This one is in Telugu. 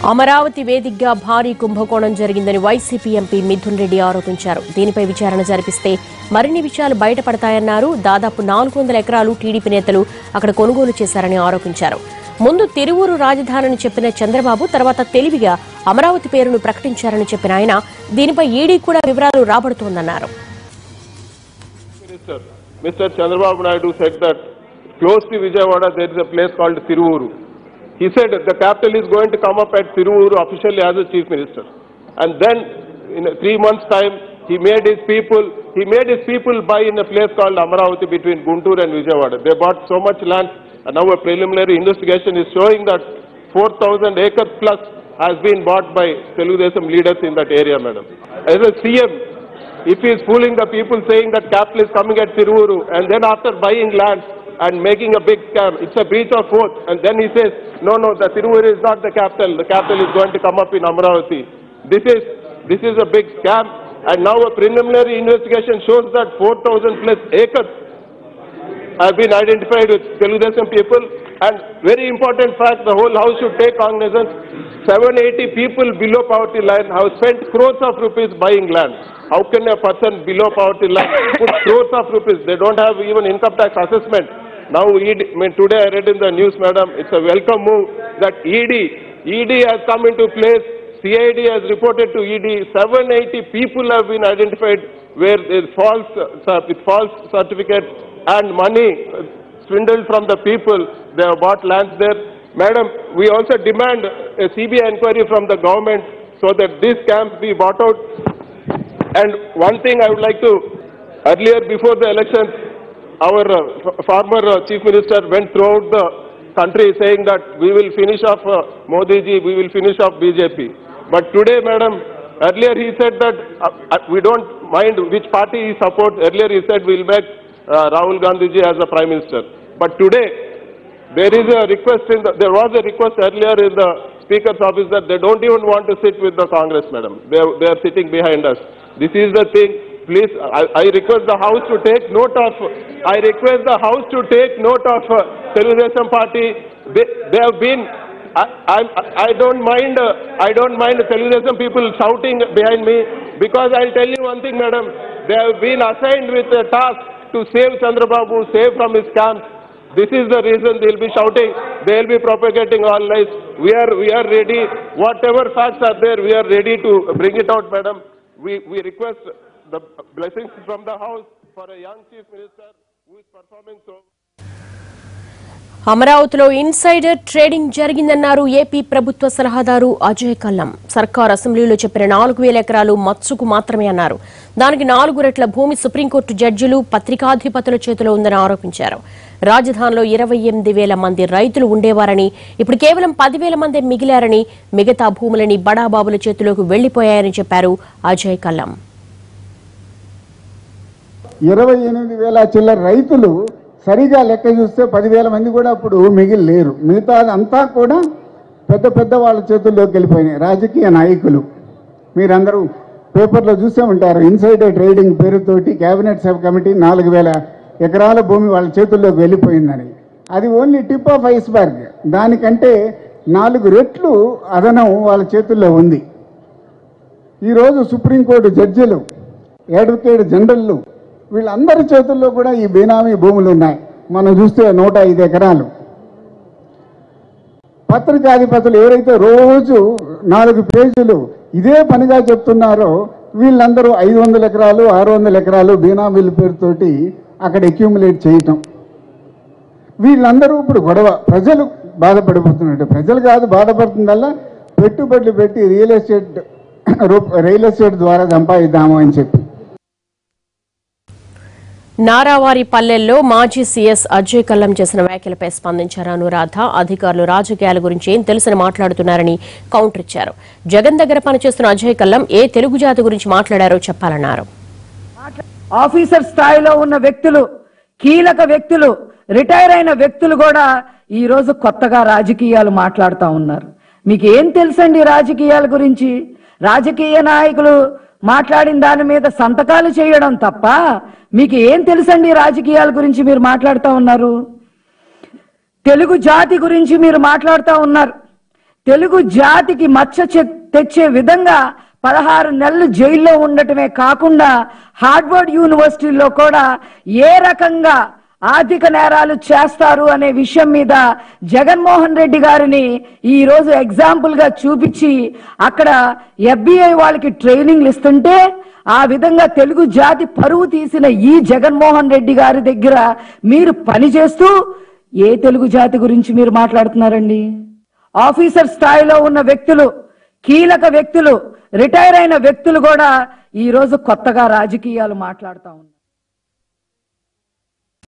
అమరావతి వేదికగా భారీ కుంభకోణం జరిగిందని వైసీపీ ఎంపీ మిథున్ రెడ్డి ఆరోపించారు. దీనిపై విచారణ జరిపిస్తే మరిన్ని విషయాలు బయటపడతాయన్నారు. దాదాపు 400 ఎకరాలు టీడీపీ నేతలు అక్కడ కొనుగోలు చేశారని ఆరోపించారు. ముందు తిరువూరు రాజధానిని చెప్పిన చంద్రబాబు తర్వాత తెలివిగా అమరావతి పేరును ప్రకటించారని చెప్పిన ఆయన దీనిపై ఈడీ కూడా వివరాలు రాబడుతోందన్నారు. Mr. Chandrababu Naidu said that close to Vijayawada there is a place called Tiruvuru. He said the capital is going to come up at Tiruvuru officially as a chief minister. And then in 3 months' time he made his people buy in a place called Amaravati between Guntur and Vijayawada. They bought so much land and now a preliminary investigation is showing that 4,000 acres plus has been bought by Telugu Desam leaders in that area, madam. As a CM, if he is fooling the people saying that capital is coming at Tiruvuru and then after buying land and making a big scam, it's a breach of oath, and then he says, no, the Tiruvuru is not the capital is going to come up in Amaravati. This is a big scam, and now a preliminary investigation shows that 4,000 plus acres have been identified with Telugu Desam people, and very important fact, the whole house should take cognizance, 780 people below poverty line have spent crores of rupees buying land. How can a person below poverty line put crores of rupees? They don't have even income tax assessment. Now, today I read in the news, madam, it's a welcome move that ED has come into place. CID has reported to ED. 780 people have been identified where there is false certificates and money swindled from the people. They have bought lands there. Madam, we also demand a CBI inquiry from the government so that these scams be bought out. And one thing I would like to, earlier before the election, our former Chief Minister went throughout the country saying that we will finish off Modi ji, we will finish off BJP. But today, madam, earlier he said that we don't mind which party he supports. Earlier he said we will make Rahul Gandhi ji as the Prime Minister. But today, there was a request earlier in the Speaker's office that they don't even want to sit with the Congress, madam. They are sitting behind us. This is the thing. Please, I request the House to take note of. Telugu Desam Party. They have been. I don't mind Telugu Desam people shouting behind me, because I'll tell you one thing, madam. They have been assigned with a task to save Chandrababu, save from his scams. This is the reason they'll be shouting. They'll be propagating all lies. We are ready. Whatever facts are there, we are ready to bring it out, madam. We request the blessings from the House for a young Chief Minister who is performing so. అమరావతిలో ఇన్సైడర్ ట్రేడింగ్ జరిగిందన్నారు ఏపీ ప్రభుత్వ సలహాదారు అజయ్ కల్లం. సర్కార్ అసెంబ్లీలో చెప్పిన 4,000 ఎకరాలు మత్సుకు మాత్రమే అన్నారు. దానికి 4 రెట్ల భూమి సుప్రీంకోర్టు జడ్జిలు, పత్రికాధిపతుల చేతిలో ఉందని ఆరోపించారు. రాజధానిలో 28,000 మంది రైతులు ఉండేవారని, ఇప్పుడు కేవలం 10,000 మంది మిగిలారని, మిగతా భూములని బడాబాబుల చేతిలోకి వెళ్లిపోయాయని చెప్పారు అజయ్ కల్లం. 28,000 చిల్లర రైతులు సరిగా లెక్క చూస్తే 10,000 మంది కూడా అప్పుడు మిగిలి లేరు. మిగతా అంతా కూడా పెద్ద వాళ్ళ చేతుల్లోకి వెళ్ళిపోయినాయి. రాజకీయ నాయకులు, మీరందరూ పేపర్లో చూసే ఉంటారు. ఇన్సైడర్ ట్రేడింగ్ పేరుతోటి కేబినెట్ సబ్ కమిటీ 4,000 ఎకరాల భూమి వాళ్ళ చేతుల్లోకి వెళ్ళిపోయిందని. అది ఓన్లీ టిప్ ఆఫ్ ఐస్బర్గ్. దానికంటే 4 రెట్లు అదనం వాళ్ళ చేతుల్లో ఉంది. ఈరోజు సుప్రీంకోర్టు జడ్జిలు, అడ్వకేట్ జనరల్లు, వీళ్ళందరి చేతుల్లో కూడా ఈ బేనామీ భూములు ఉన్నాయి. మనం చూస్తే 105 ఎకరాలు. పత్రికాధిపతులు ఎవరైతే రోజు 4 పేజీలు ఇదే పనిగా చెప్తున్నారో వీళ్ళందరూ 500 ఎకరాలు 600 ఎకరాలు బేనామీల పేరుతోటి అక్కడ అక్యూములేట్ చేయటం. వీళ్ళందరూ ఇప్పుడు గొడవ. ప్రజలు బాధపడిపోతున్నట్టు. ప్రజలు కాదు బాధపడుతుందల్లా, పెట్టుబడులు పెట్టి రియల్ ఎస్టేట్ ద్వారా సంపాదిద్దాము అని చెప్పి. నారావారి పల్లెల్లో మాజీ సీఎస్ అజయ్ కల్లం చేసిన వ్యాఖ్యలపై స్పందించారు అనురాధ. అధికారులు రాజకీయాల గురించి ఏం తెలుసని మాట్లాడుతున్నారని కౌంటర్ ఇచ్చారు. జగన్ దగ్గర పనిచేస్తున్న అజయ్ కల్లం ఏ తెలుగు జాతి గురించి మాట్లాడారో చెప్పాలన్నారు. ఆఫీసర్ స్థాయిలో ఉన్న వ్యక్తులు, కీలక వ్యక్తులు, రిటైర్ అయిన వ్యక్తులు కూడా ఈ రోజు కొత్తగా రాజకీయాలు మాట్లాడుతూ ఉన్నారు. మీకు ఏం తెలుసండి రాజకీయాల గురించి? రాజకీయ నాయకులు మాట్లాడిన దాని మీద సంతకాలు చేయడం తప్ప మీకు ఏం తెలుసండి రాజకీయాల గురించి మీరు మాట్లాడుతూ ఉన్నారు? తెలుగు జాతి గురించి మీరు మాట్లాడుతూ ఉన్నారు. తెలుగు జాతికి మచ్చ తెచ్చే విధంగా 16 నెలలు జైల్లో ఉండటమే కాకుండా హార్వర్డ్ యూనివర్సిటీలో కూడా ఏ రకంగా ఆర్థిక నేరాలు చేస్తారు అనే విషయం మీద జగన్మోహన్ రెడ్డి గారిని ఈ రోజు ఎగ్జాంపుల్ గా చూపించి అక్కడ FBI వాళ్ళకి ట్రైనింగ్లు ఇస్తుంటే ఆ విధంగా తెలుగు జాతి పరువు తీసిన ఈ జగన్మోహన్ రెడ్డి గారి దగ్గర మీరు పనిచేస్తూ ఏ తెలుగు జాతి గురించి మీరు మాట్లాడుతున్నారండి? ఆఫీసర్ స్థాయిలో ఉన్న వ్యక్తులు, కీలక వ్యక్తులు, రిటైర్ అయిన వ్యక్తులు కూడా ఈ రోజు కొత్తగా రాజకీయాలు మాట్లాడుతూ ఉన్నారు.